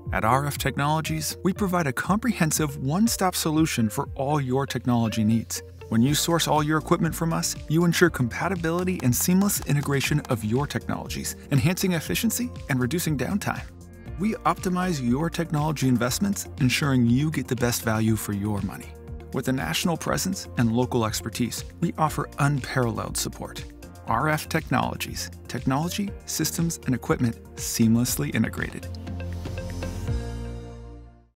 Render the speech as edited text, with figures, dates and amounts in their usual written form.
At RF Technologies, we provide a comprehensive one-stop solution for all your technology needs. When you source all your equipment from us, you ensure compatibility and seamless integration of your technologies, enhancing efficiency and reducing downtime. We optimize your technology investments, ensuring you get the best value for your money. With a national presence and local expertise, we offer unparalleled support. RF Technologies, technology, systems, and equipment seamlessly integrated.